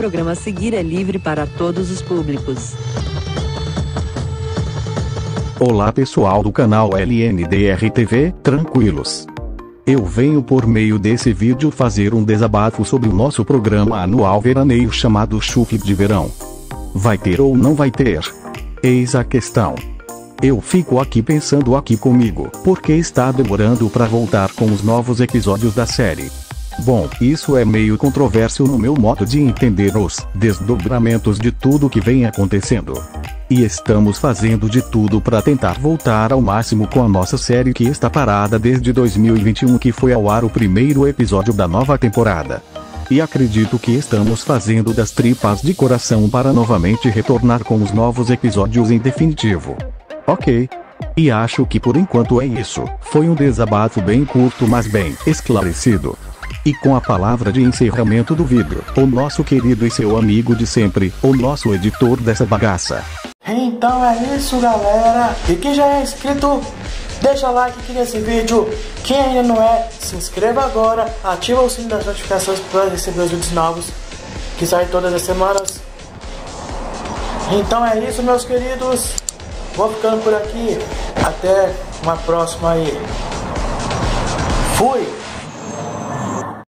programa a seguir é livre para todos os públicos. Olá pessoal do canal LNDR TV, tranquilos? Eu venho por meio desse vídeo fazer um desabafo sobre o nosso programa anual veraneio chamado Chufle de Verão. Vai ter ou não vai ter? Eis a questão. Eu fico aqui pensando aqui comigo, porque está demorando para voltar com os novos episódios da série. Bom, isso é meio controverso no meu modo de entender os desdobramentos de tudo que vem acontecendo. E estamos fazendo de tudo para tentar voltar ao máximo com a nossa série que está parada desde 2021, que foi ao ar o primeiro episódio da nova temporada. E acredito que estamos fazendo das tripas de coração para novamente retornar com os novos episódios em definitivo. Ok. E acho que por enquanto é isso. Foi um desabafo bem curto, mas bem esclarecido. E com a palavra de encerramento do vídeo, o nosso querido e seu amigo de sempre, o nosso editor dessa bagaça. Então é isso, galera. E quem já é inscrito, deixa like aqui nesse vídeo. Quem ainda não é, se inscreva agora. Ativa o sininho das notificações para receber os vídeos novos que saem todas as semanas. Então é isso, meus queridos. Vou ficando por aqui. Até uma próxima aí. Fui!